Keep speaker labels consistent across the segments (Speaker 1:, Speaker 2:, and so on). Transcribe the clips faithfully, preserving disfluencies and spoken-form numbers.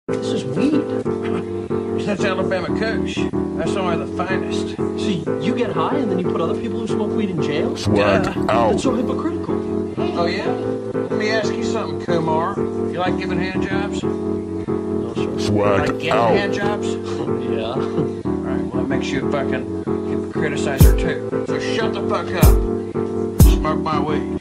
Speaker 1: This is weed.
Speaker 2: That's Alabama Kush. That's only the finest.
Speaker 1: So you get high and then you put other people who smoke weed in jail?
Speaker 3: Swag out.
Speaker 1: That's so hypocritical.
Speaker 2: Oh, yeah? Let me ask you something, Kumar. You like giving hand jobs?
Speaker 1: No, sir.
Speaker 3: Swag
Speaker 2: Like getting
Speaker 3: out.
Speaker 2: hand jobs?
Speaker 1: Yeah.
Speaker 2: Alright, well, that makes you a fucking hypocriticizer, too. So shut the fuck up. Smoke my weed.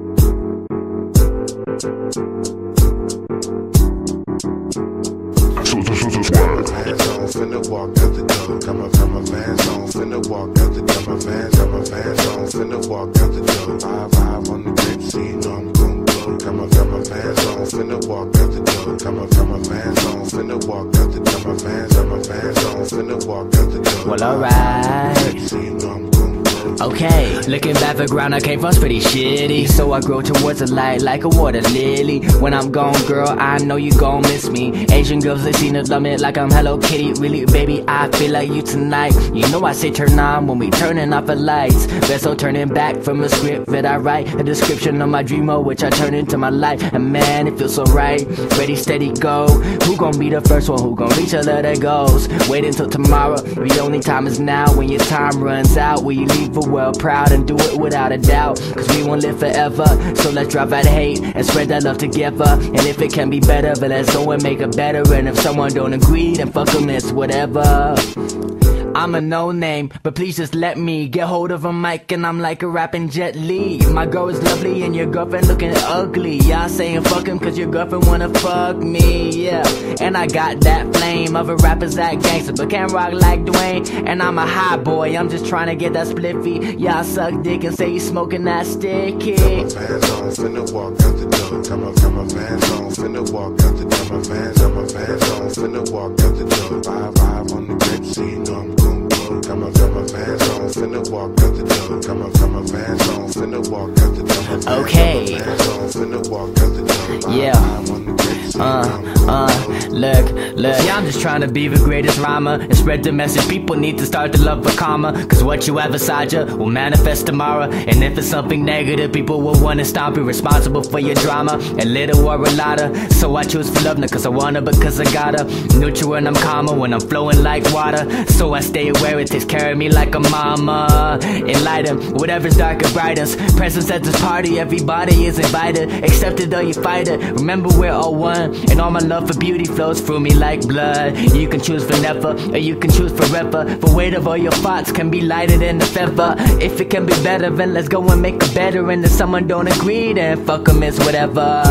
Speaker 4: Vans on, finna walk out the door. Got my, got my Vans on, finna walk out the door. My Vans, got my Vans on, finna walk out the door. Five, five on the grip, so you know I'm gon' blow. Got my, got my Vans on, finna walk out the door. Got my, got my Vans on, finna walk out the door. My Vans, got my Vans on, finna walk out the door.
Speaker 5: Well, alright.
Speaker 4: So you know I'm gon' blow.
Speaker 5: Okay, looking back for ground I came from's pretty shitty. So I grow towards the light like a water lily. When I'm gone, girl, I know you gon' miss me. Asian girls, they seem to love me like I'm Hello Kitty. Really, baby, I feel like you tonight. You know I say turn on when we turning off the lights. Vessel turning back from a script that I write. A description of my dream mode, which I turn into my life. And man, it feels so right. Ready, steady, go. Who gon' be the first one? Who gon' reach a letter goes? Wait until tomorrow. The only time is now. When your time runs out, will you leave the world proud and do it without a doubt? Cause we won't live forever. So let's drop that hate and spread that love together. And if it can be better, but let's go and make it better. And if someone don't agree, then fuck them, it's whatever. I'm a no-name, but please just let me get hold of a mic and I'm like a rapping Jet Li. My girl is lovely and your girlfriend looking ugly. Y'all saying fuck him cause your girlfriend wanna fuck me, yeah. And I got that flame of a rapper's that gangster, but can't rock like Dwayne. And I'm a hot boy, I'm just trying to get that spliffy. Y'all suck dick and say you smoking that sticky.
Speaker 4: Got my Vans on, finna walk out the door. Got my, got my Vans on, finna walk out the door. My Vans, got my Vans on, finna walk out the door. Five, five on the grip, so you know I'm gon' blow. Got my, got my Vans on, finna walk out the door. Got my, got my Vans on, finna walk out the door. My Vans,
Speaker 5: Okay.
Speaker 4: got my Vans on, finna walk out the door. Five,
Speaker 5: Yeah.
Speaker 4: five on the grip, so you know
Speaker 5: Uh,
Speaker 4: I'm gon' blow.
Speaker 5: uh, look, look. Yeah, I'm just trying to be the greatest rhymer and spread the message. People need to start to love for karma. Cause what you have inside you will manifest tomorrow. And if it's something negative, people will wanna stop you. Responsible for your drama, a little or a lotta. So I choose for love, not cause I wanna, but cause I gotta. Neutral when I'm calmer, when I'm flowing like water. So I stay aware, it takes care of me like a mama. Enlighten, whatever's dark and brightest. Presence at this party, everybody is invited. Accepted though you fight it. Remember we're all one. And all my love for beauty flows through me like blood. You can choose for never, or you can choose forever. The weight of all your thoughts can be lighter than the feather. If it can be better, then let's go and make it better. And if someone don't agree, then fuck them, it's whatever.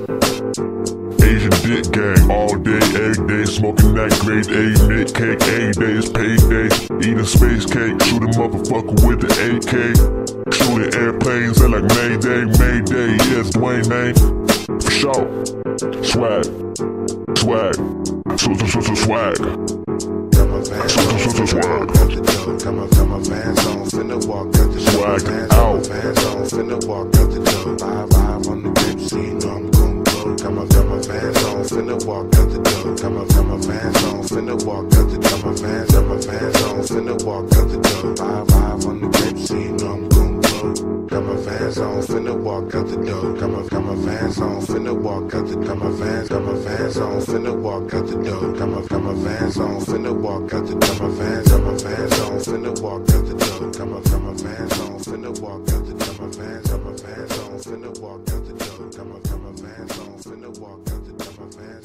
Speaker 3: Asian dick gang, all day, every day, smoking that grade A mid cake, A days, payday, eating space cake, shooting motherfucker with the A K, shooting airplanes, they like Mayday, Mayday, yes, Dwayne name, for sure, swag, swag, so, so, so, so, swag,
Speaker 4: Got my Vans
Speaker 3: so,
Speaker 4: on,
Speaker 3: so, so, so,
Speaker 4: finna walk
Speaker 3: swag,
Speaker 4: out the door. Got my, got my Vans on, finna walk out the door.
Speaker 3: Swag
Speaker 4: Vans,
Speaker 3: out.
Speaker 4: got my Vans on, finna walk out the door. Five, five on the grip, so you know I'm gon' blow. Got my, got my Vans on, finna walk out the door. Got my, got my Vans on, finna walk out the door. My Vans, got my Vans on, finna walk out the door. Five, five on the grip, so you know I'm gon' blow. Got my Vans on, finna walk out the door. Got my, got my Vans on, finna walk out the door. Got my Vans, got my Vans on, finna walk out the door. Got my, got my Vans on, finna walk out the door. My Vans, got my Vans on, finna walk out the door. Got my, got my Vans on, finna walk out the door. My Vans, got my Vans on, finna walk out the door. Got my, got my Vans on, finna walk out the door. My Vans.